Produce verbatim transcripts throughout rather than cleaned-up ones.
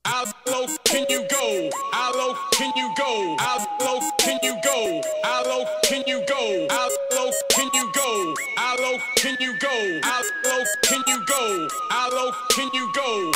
How low can you go? How low can you go? How low can you go? How low can you go? How low can you go? How low can you go? How low can you go? How low can you go?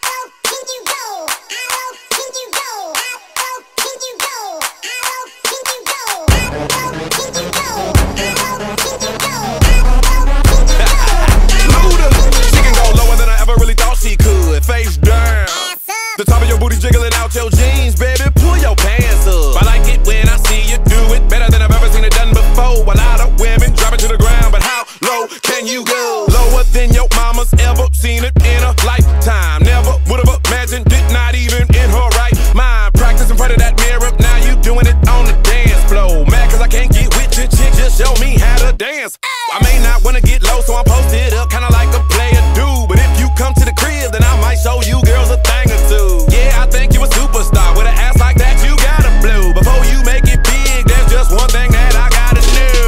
Face down, the top of your booty jiggling out your jeans, baby, pull your pants up. I like it when I see you do it better than I've ever seen it done before. A lot of women drop it to the ground, but how low can you go? Lower than your mama's ever seen it in a lifetime. Never would've imagined it, not even in her right mind. Practice in front of that mirror, now you doing it on the dance floor. Mad cause I can't get with your chick, just show me how to dance. I may not wanna get low, so I'm posted up, kinda like a player dude. But if you come to the crib, then I might show you girls a thing or two. Yeah, I think you a superstar. With an ass like that, you gotta blow. Before you make it big, there's just one thing that I gotta know.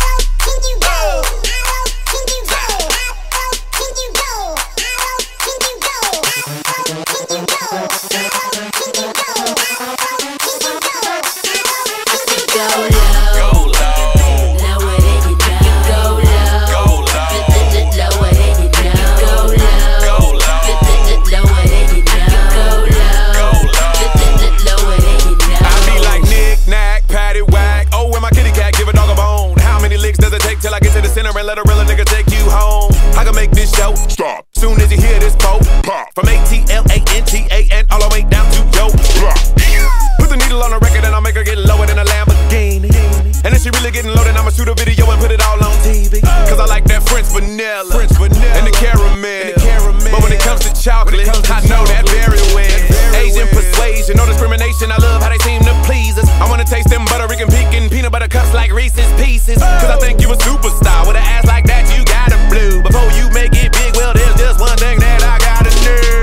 And let a real nigga take you home. I can make this show stop soon as you hear this pop. Pop. From A T L A N T A and all the way down to yo. Put the needle on the record and I'll make her get lower than a Lamborghini. And if she really getting low, then I'ma shoot a video and put it all on T V. Cause I like that French vanilla, French vanilla and the caramel. And the caramel. But when it comes to chocolate, comes to I know chocolate, that very well. Very Asian well. Persuasion, no discrimination. I love how they seem to please us. I wanna taste them Puerto Rican pecan peanut butter cups like Reese's Pieces. Cause I think you a superstar. With an ass like that, you gotta blow. Before you make it big, well, there's just one thing that I gotta know.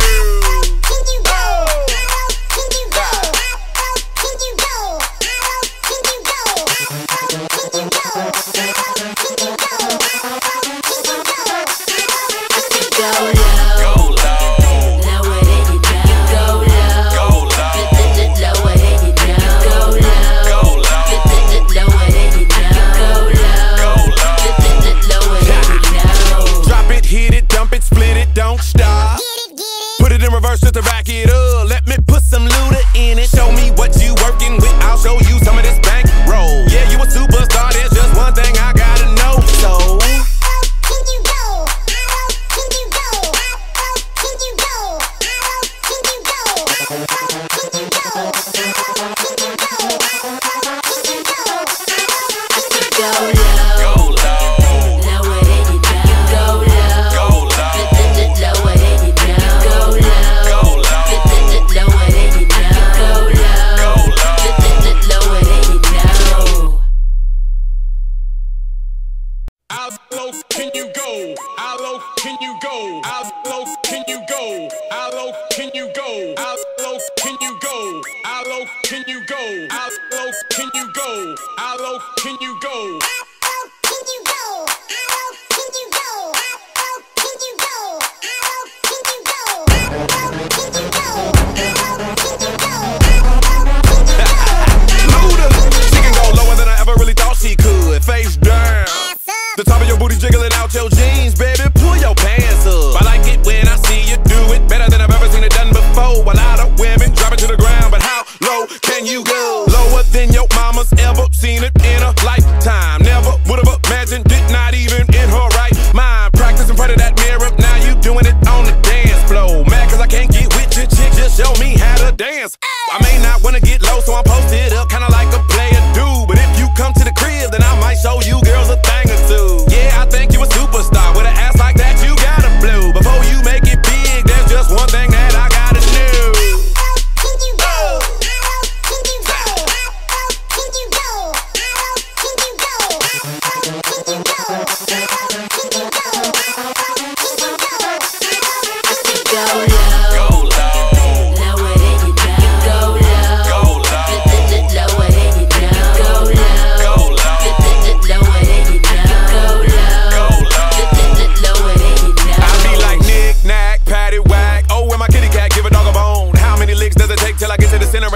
Just to rack it up, let me put some looter in it. Show me what you working with, I'll show you some of this bank roll. Yeah, you a superstar, there's just one thing I gotta know. So how low can you go? How low can you go? How low can you go? How low can you go? How low can you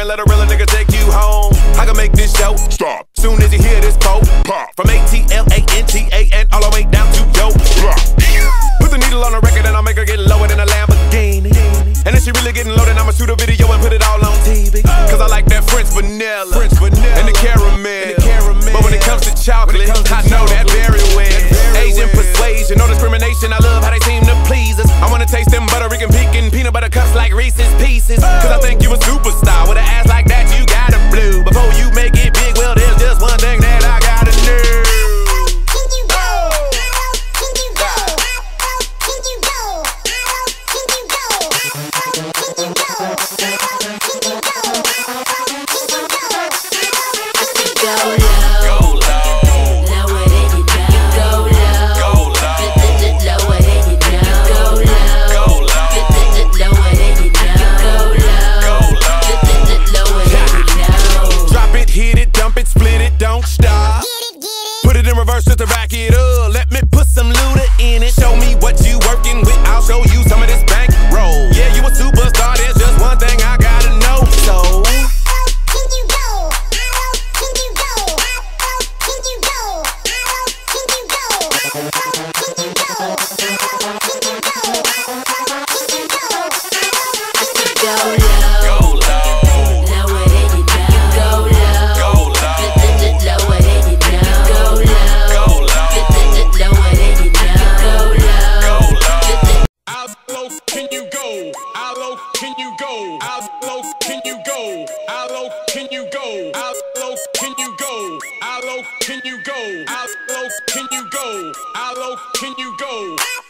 let a real nigga take you home. I can make this show stop soon as you hear this pop. Pop. From A T L A N T A and all the way down to yo. Put the needle on the record and I'll make her get lower than a Lamborghini. And if she really getting low, then I'ma shoot a video and put it all on T V. Cause I like that French vanilla, French vanilla and the caramel. And the caramel. But when it comes to chocolate, comes to I know chocolate, that very well. Very Asian well. Persuasion, no discrimination. I love how they seem to please us. I wanna taste them Puerto Rican pecan peanut butter cups like Reese's Pieces. Cause I think you a superstar. With an ass like that, you gotta blue. Before you make it big, well, there's just one thing that I gotta do. Just to back it up, let me put some looter in it. Show me what you working with, I'll show you some of this bank roll. Yeah, you a superstar, there's just one thing I gotta know. So can you go? Can you go? Can you go? Can you go? Can you go? Can you go? Can you go? Go low. Go low. Lower than you know. Go low. Go low. Lower than you know. Go low. Can you go? How low can you go? How low can you go? How low can you go? How low can you go? How low can you go? How low can you go? How low can you go?